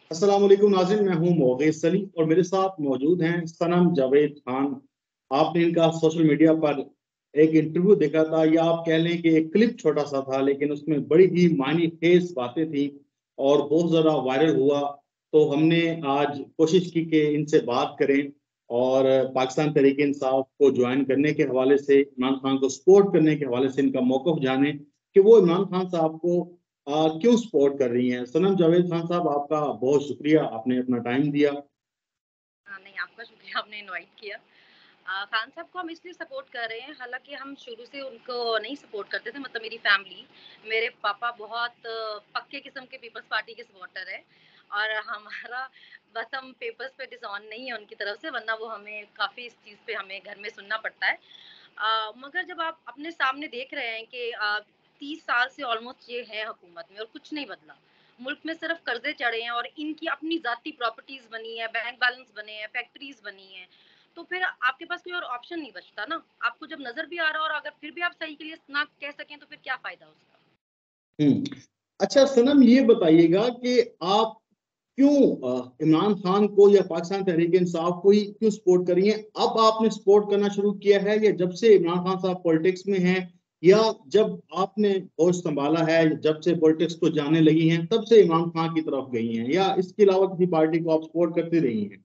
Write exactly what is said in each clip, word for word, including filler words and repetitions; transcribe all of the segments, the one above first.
अस्सलाम वालेकुम नाज़रीन, मैं हूं मोगेज़ सलीम और मेरे साथ मौजूद हैं सनम जावेद खान। आपने इनका सोशल मीडिया पर एक इंटरव्यू देखा था, या आप कह लें कि एक क्लिप छोटा सा था, लेकिन उसमें बड़ी ही मायने खेज बातें थी और बहुत ज़्यादा वायरल हुआ। तो हमने आज कोशिश की कि इनसे बात करें और पाकिस्तान तहरीक इंसाफ को ज्वाइन करने के हवाले से, इमरान खान को सपोर्ट करने के हवाले से इनका मौक़िफ़ जानें कि वो इमरान खान साहब को अ, क्यों सपोर्ट कर रही हैं। सनम जावेद खान साहब, आपका बहुत शुक्रिया, आपने अपना टाइम दिया। हाँ, नहीं आपका शुक्रिया आपने इनवाइट किया। अ, खान साहब को हम इसलिए सपोर्ट कर रहे हैं, हालाँकि हम शुरू से उनको नहीं सपोर्ट करते थे, मतलब मेरी फैमिली, मेरे पापा बहुत अ, पक्के किस्म के पीपल्स पार्टी के सपोर्टर हैं और हमारा बस हम पेपर्स पे डिसऑन नहीं है उनकी तरफ से, वरना वो हमें काफ़ी इस चीज़ पे हमें घर में सुनना पड़ता है। अ, मगर जब आप अपने सामने देख रहे हैं कि अ, तीस साल से ऑलमोस्ट ये है हुकूमत में और कुछ नहीं बदला। मुल्क में सिर्फ़ कर्ज़े चढ़े हैं और इनकी अपनी ज़ाती प्रॉपर्टीज़ बनी है, बैंक बैलेंस बने हैं, फैक्ट्रीज़ बनी हैं। तो फिर आपके पास कोई और ऑप्शन नहीं बचता ना। आपको जब नज़र भी आ रहा हो और अगर फिर भी आप सही के लिए ना कह सकें तो फिर क्या फ़ायदा उसका? हुँ। अच्छा सनम, ये बताइएगा कि आप क्यों अ, इमरान खान को या पाकिस्तान तहरीक इंसाफ को ही क्यों सपोर्ट कर रही हैं? अब आपने सपोर्ट करना शुरू किया है, या जब से इमरान खान साहब पॉलिटिक्स में हैं, या जब आपने होश सँभाला है, जब से पॉलिटिक्स को जानने लगी हैं, तब से इमरान खान की तरफ गई हैं, या इसके अलावा किसी पार्टी को आप सपोर्ट करती रही हैं?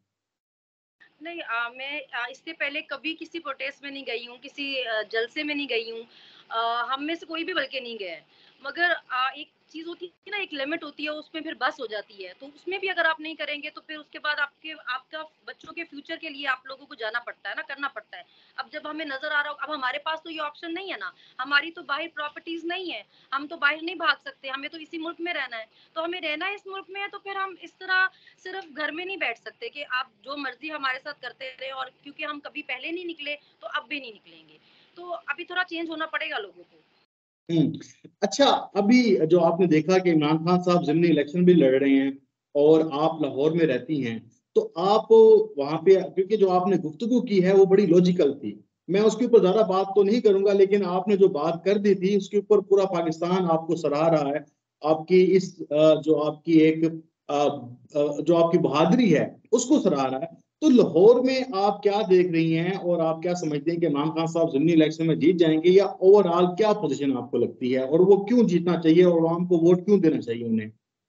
नहीं अ, मैं अ, इससे पहले कभी किसी प्रोटेस्ट में नहीं गई हूँ, किसी अ, जलसे में नहीं गई हूँ। अ, हम में से कोई भी बल्कि नहीं गया है। मगर अ, एक चीज़ होती है ना, एक लिमिट होती है, उसमें फिर बस हो जाती है। तो उसमें भी अगर आप नहीं करेंगे, तो फिर उसके बाद आपके आपका बच्चों के फ्यूचर के लिए आप लोगों को जाना पड़ता है ना, करना पड़ता है। अब जब हमें नज़र आ रहा हो, अब हमारे पास तो ये ऑप्शन नहीं है ना, हमारी तो बाहर प्रॉपर्टीज़ नहीं है, हम तो बाहर नहीं भाग सकते, हमें तो इसी मुल्क में रहना है। तो हमें रहना है इस मुल्क में है, तो फिर हम इस तरह सिर्फ घर में नहीं बैठ सकते कि आप जो मर्ज़ी हमारे साथ करते रहे, और क्योंकि हम कभी पहले नहीं निकले, तो अब भी नहीं निकलेंगे। तो अभी थोड़ा चेंज होना पड़ेगा लोगों को। हुँ। अच्छा, अभी जो आपने देखा कि इमरान खान साहब ज़िमनी इलेक्शन भी लड़ रहे हैं और आप लाहौर में रहती हैं, तो आप वहाँ पे, क्योंकि जो आपने गुफ्तगू की है वो बड़ी लॉजिकल थी। मैं उसके ऊपर ज़्यादा बात तो नहीं करूँगा, लेकिन आपने जो बात कर दी थी उसके ऊपर पूरा पाकिस्तान आपको सराह रहा है। आपकी इस अ, जो आपकी एक अ अ, जो आपकी बहादुरी है, उसको सराह रहा है। तो लाहौर में आप क्या देख रही हैं और आप क्या समझते हैं कि इमरान खान साहब ज़िमनी इलेक्शन में जीत जाएँगे, या ओवरऑल क्या पोज़ीशन आपको लगती है, और वो क्यों जीतना चाहिए और आवाम को वोट क्यों देना चाहिए उन्हें?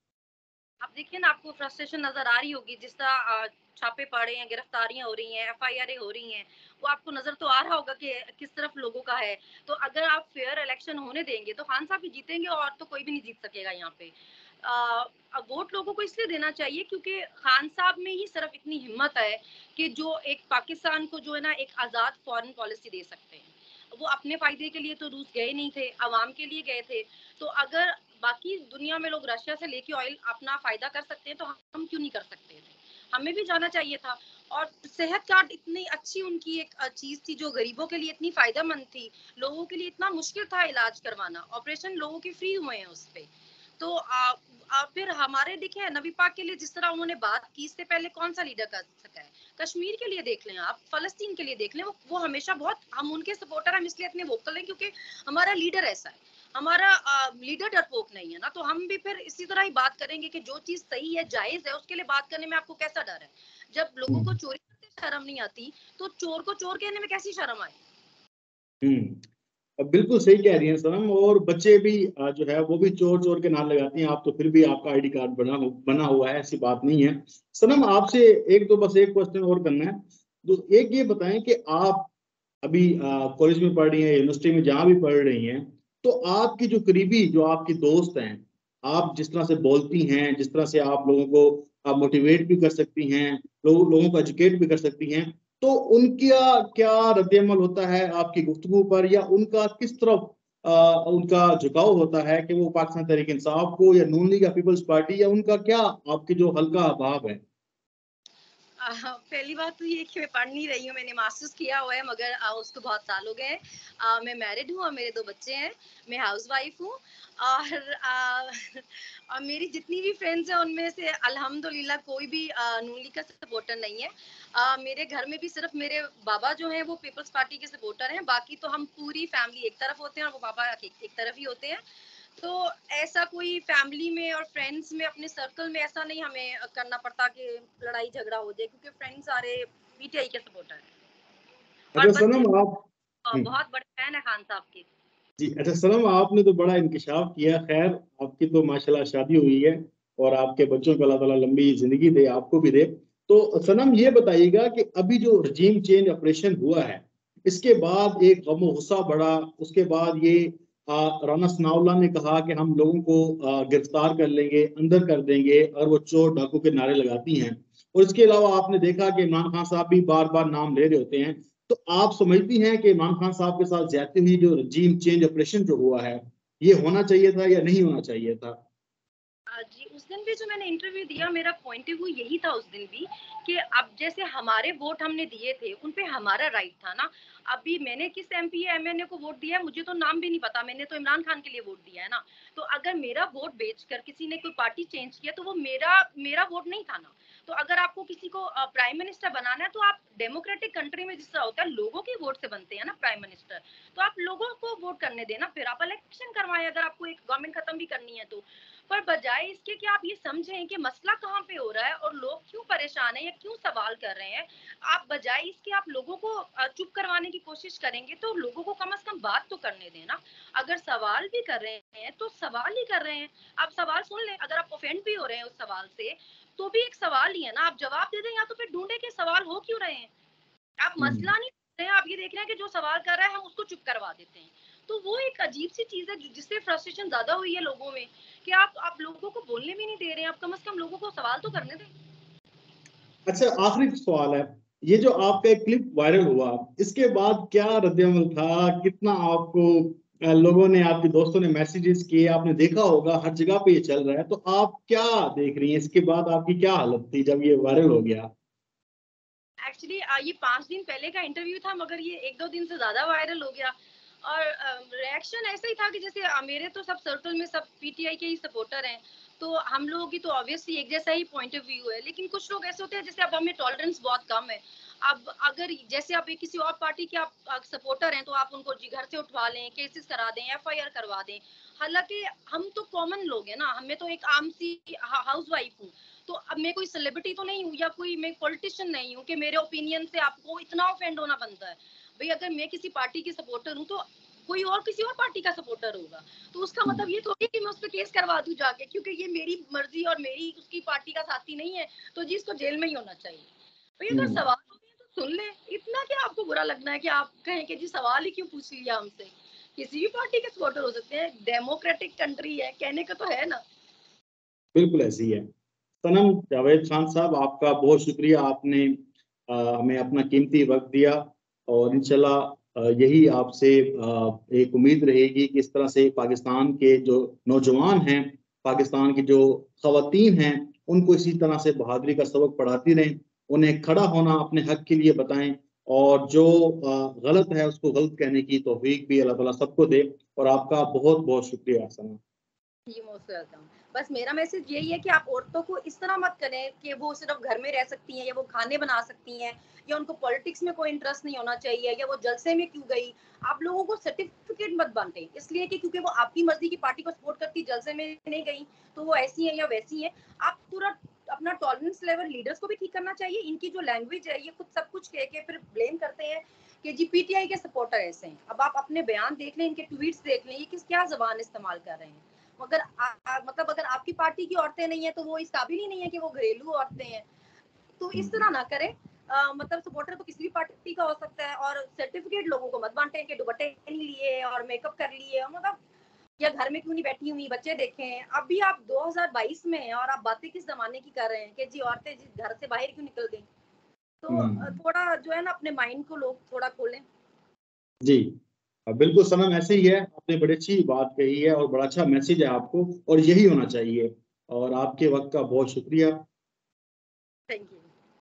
अब देखिए ना, आपको फ्रस्ट्रेशन नज़र आ रही होगी, जिस तरह अ, छापे पड़े हैं, गिरफ्तारियाँ हो रही हैं, एफआईआरें हो रही हैं, वो आपको नज़र तो आ रहा होगा कि किस तरफ लोगों का है। तो अगर आप फेयर इलेक्शन होने देंगे, तो खान साहब ही जीतेंगे और तो कोई भी नहीं जीत सकेगा यहाँ पे। अ, अब वोट लोगों को इसलिए देना चाहिए क्योंकि खान साहब में ही सिर्फ इतनी हिम्मत है कि जो एक पाकिस्तान को जो है ना एक आज़ाद फॉरेन पॉलिसी दे सकते हैं। वो अपने फ़ायदे के लिए तो रूस गए नहीं थे, अवाम के लिए गए थे। तो अगर बाकी दुनिया में लोग रशिया से लेके ऑयल अपना फ़ायदा कर सकते हैं, तो हम क्यों नहीं कर सकते थे? हमें भी जाना चाहिए था। और सेहत कार्ड इतनी अच्छी उनकी एक अ, चीज़ थी जो गरीबों के लिए इतनी फ़ायदेमंद थी, लोगों के लिए इतना मुश्किल था इलाज करवाना, ऑपरेशन लोगों के फ्री हुए हैं उस पे। तो अ अ, फिर हमारे देखें नबी पाक के लिए जिस तरह उन्होंने बात की, इससे पहले कौन-सा लीडर कर सका है? कश्मीर के लिए देख लें आप, फ़लस्तीन के लिए देख लें, वो वो हमेशा बहुत हम उनके सपोर्टर हम इसलिए इतने वोकल हैं क्योंकि हमारा लीडर ऐसा है। हमारा अ, लीडर डरपोक नहीं है ना, तो हम भी फिर इसी तरह ही बात करेंगे कि जो चीज़ सही है, जायज़ है, उसके लिए बात करने में आपको कैसा डर है? जब लोगों को हुँ। चोरी करते शर्म नहीं आती, तो चोर को चोर कहने में कैसी शर्म आए? हुँ। अ, बिल्कुल सही कह रही हैं सनम, और बच्चे भी अ, जो है वो भी चोर-चोर के नाम लगाती हैं, आप तो फिर भी आपका आईडी कार्ड बना हु बना हुआ है, ऐसी बात नहीं है। सनम, आपसे एक दो बस एक क्वेश्चन और करना है। तो एक ये बताएँ कि आप अभी अ, कॉलेज में पढ़ रही हैं, यूनिवर्सिटी में जहाँ भी पढ़ रही हैं, तो आपकी जो करीबी जो आपकी दोस्त हैं, आप जिस तरह से बोलती हैं, जिस तरह से आप लोगों को आप मोटिवेट भी कर सकती हैं, लोग लोगों को एजुकेट भी कर सकती हैं, तो उनका क्या रद्द-ए-अमल होता है आपकी गुफ्तगू पर, या उनका किस तरफ अ, उनका झुकाव होता है कि वो पाकिस्तान तहरीक-ए-इंसाफ को या नून लीग या पीपल्स पार्टी, या उनका क्या आपकी जो हल्का भाव है? अ, पहली बात तो ये कि मैं पढ़ नहीं रही हूँ, मैंने मास्टर्स किया हुआ है मगर अ, उसको बहुत साल हो गए हैं। अ, मैं मैरिड हूँ और मेरे दो बच्चे हैं, मैं हाउसवाइफ हूँ और अ, और मेरी जितनी भी फ्रेंड्स हैं उनमें से अल्हम्दुलिल्लाह कोई भी अ, नून लीग का सपोर्टर नहीं है। अ, मेरे घर में भी सिर्फ मेरे बाबा जो हैं वो पीपल्स पार्टी के सपोर्टर हैं, बाकी तो हम पूरी फैमिली एक तरफ होते हैं और वो पापा एक एक तरफ ही होते हैं। तो ऐसा कोई फैमिली में और फ्रेंड्स में, अपने सर्कल में ऐसा नहीं हमें करना पड़ता कि लड़ाई झगड़ा हो जाए, क्योंकि फ्रेंड्स सारे पीटीआई के सपोर्टर हैं। और अच्छा बच्चे सनम आप बहुत बड़े फैन है खान साहब के। जी अच्छा सनम, आपने तो बड़ा इंकशाफ किया। खैर, आपकी तो माशाल्लाह शादी हुई है और आपके बच्चों को अल्लाह ताला लंबी जिंदगी दे, आपको भी दे। तो सनम ये बताइएगा कि अभी जो रजीम चेंज ऑपरेशन हुआ है, इसके बाद एक गम गुस्सा बढ़ा, उसके बाद ये आ, राना सनाउल्लाह ने कहा कि हम लोगों को आ, गिरफ्तार कर लेंगे, अंदर कर देंगे, और वो चोर डाकू के नारे लगाती हैं। और इसके अलावा आपने देखा कि इमरान खान साहब भी बार बार नाम ले रहे होते हैं। तो आप समझती हैं कि इमरान खान साहब के साथ ज्यादती हुई, जो रजीम चेंज ऑपरेशन जो हुआ है, ये होना चाहिए था या नहीं होना चाहिए था? जी, उस दिन भी जो मैंने इंटरव्यू दिया, मेरा पॉइंट ऑफ व्यू यही था उस दिन भी, कि अब जैसे हमारे वोट हमने दिए थे, उन पे हमारा राइट था ना। अभी मैंने किस एमपी या एमएनए को वोट दिया है, मुझे तो नाम भी नहीं पता, मैंने तो इमरान खान के लिए वोट दिया है ना। तो अगर मेरा वोट बेचकर किसी ने कोई पार्टी चेंज किया, तो वो मेरा मेरा वोट नहीं था ना। तो अगर आपको किसी को प्राइम मिनिस्टर बनाना है, तो आप डेमोक्रेटिक कंट्री में जिस तरह होता है, लोगों के वोट से बनते हैं ना प्राइम मिनिस्टर, तो आप लोगों को वोट करने देना, फिर आप इलेक्शन करवाएं अगर आपको एक गवर्नमेंट खत्म भी करनी है तो। पर बजाय इसके कि आप ये समझें कि मसला कहाँ पे हो रहा है और लोग क्यों परेशान हैं या क्यों सवाल कर रहे हैं, आप बजाय इसके आप लोगों को चुप करवाने की कोशिश करेंगे, तो लोगों को कम से कम बात तो करने दें ना। अगर सवाल भी कर रहे हैं तो सवाल ही कर रहे हैं, आप सवाल सुन लें। अगर आप ऑफेंड भी हो रहे हैं उस सवाल से, तो भी एक सवाल ही है ना, आप जवाब दे दें, या तो फिर ढूंढे कि सवाल हो क्यों रहे हैं। आप हम्म। मसला नहीं देख रहे हैं, आप ये देख रहे हैं कि जो सवाल कर रहा है हम उसको चुप करवा देते हैं। तो वो एक अजीब सी चीज है जिससे फ्रस्ट्रेशन ज्यादा हुई है लोगों में, कि आप आप लोगों को बोलने भी नहीं दे रहे हैं, आप कम से कम लोगों को सवाल तो करने दें। अच्छा, आखिरी सवाल है, ये जो आपका एक क्लिप वायरल हुआ, इसके बाद क्या रद्दमल था? कितना आपको अ, लोगों ने, आपके दोस्तों ने मैसेजेस किए? आपने देखा होगा हर जगह पे ये चल रहा है, तो आप क्या देख रही हैं? इसके बाद आपकी क्या हालत थी जब ये वायरल हो गया? एक्चुअली ये पांच दिन पहले का इंटरव्यू था, मगर ये एक दो दिन से ज्यादा वायरल हो गया। और रिएक्शन ऐसा ही था कि जैसे अ, मेरे तो सब सर्कल में सब पीटीआई के ही सपोर्टर हैं, तो हम लोगों की तो ऑब्वियसली एक जैसा ही पॉइंट ऑफ व्यू है। लेकिन कुछ लोग ऐसे होते हैं, जैसे अब हमें टॉलरेंस बहुत कम है। अब अगर जैसे आप एक किसी और पार्टी के आप सपोर्टर हैं, तो आप उनको जी घर से उठवा लें, केसेस करा दें, एफआईआर करवा दें। हालांकि हम तो कॉमन लोग हैं ना, हमें तो एक आम सी हाउस वाइफ हूँ, तो अब मैं कोई सेलिब्रिटी तो नहीं हूँ या कोई मैं पॉलिटिशियन नहीं हूँ कि मेरे ओपिनियन से आपको इतना ऑफेंड होना बनता है। भाई अगर मैं किसी पार्टी की सपोर्टर हूँ, तो कोई और किसी और पार्टी का सपोर्टर होगा, तो उसका मतलब ये थोड़ी कि मैं उस पर केस करवा दूं जाके, क्योंकि ये मेरी मर्जी और मेरी उसकी पार्टी का साथी नहीं है, तो जी इसको जेल में ही होना चाहिए। भाई अगर हम्म। सवाल होते हैं तो सुन ले, इतना क्या आपको बुरा लगना है कि आप कहें कि जी सवाल ही क्यों पूछ लिया हमसे। किसी भी पार्टी के सपोर्टर हो सकते हैं, डेमोक्रेटिक कंट्री है, कहने का तो है ना। बिल्कुल ऐसी है। सनम जावेद खान साहब, आपका बहुत शुक्रिया, आपने अ, हमें अपना कीमती वक्त दिया। और इंशाल्लाह अ, यही आपसे अ, एक उम्मीद रहेगी कि इस तरह से पाकिस्तान के जो नौजवान हैं, पाकिस्तान की जो खवातीन हैं, उनको इसी तरह से बहादुरी का सबक पढ़ाती रहें, उन्हें खड़ा होना अपने हक के लिए बताएं, और जो अ, गलत है उसको गलत कहने की तौफीक भी अल्लाह ताला सबको दे। और आपका बहुत बहुत शुक्रिया सनम। जी, मोस्ट वेलकम। बस मेरा मैसेज यही है कि आप औरतों को इस तरह मत करें कि वो सिर्फ घर में रह सकती हैं या वो खाने बना सकती हैं या उनको पॉलिटिक्स में कोई इंटरेस्ट नहीं होना चाहिए या वो जलसे में क्यों गई। आप लोगों को सर्टिफिकेट मत बांटें इसलिए कि क्योंकि वो आपकी मर्जी की पार्टी को सपोर्ट करती, जलसे में नहीं गई तो वो ऐसी है या वैसी है। आप पूरा अपना टॉलरेंस लेवल लीडर्स को भी ठीक करना चाहिए। इनकी जो लैंग्वेज है, ये खुद सब कुछ कह के फिर ब्लेम करते हैं कि जी पीटीआई के सपोर्टर ऐसे हैं। अब आप अपने बयान देख लें, इनके ट्वीट्स देख लें, ये किस क्या जबान इस्तेमाल कर रहे हैं। मगर आ, आ, मतलब अगर आपकी पार्टी की औरतें नहीं है तो वो इस काबिल ही नहीं है कि वो घरेलू औरतें हैं। तो इस तरह ना करें। आ, मतलब सपोर्टर तो किसी भी पार्टी का हो सकता है, और सर्टिफिकेट लोगों को मत बांटे कि दुपट्टे नहीं लिए और मेकअप कर लिए, मतलब या घर में क्यों नहीं बैठी हुई, बच्चे देखें। अभी आप दो हज़ार बाईस में हैं और आप बातें किस जमाने की कर रहे हैं कि जी औरतें घर से बाहर क्यों निकल गई। तो थोड़ा जो है ना अपने माइंड को लोग थोड़ा खोलें। जी बिल्कुल सनम, ऐसे ही है, आपने बड़ी अच्छी बात कही है और बड़ा अच्छा मैसेज है आपको, और यही होना चाहिए। और आपके वक्त का बहुत शुक्रिया। Thank you.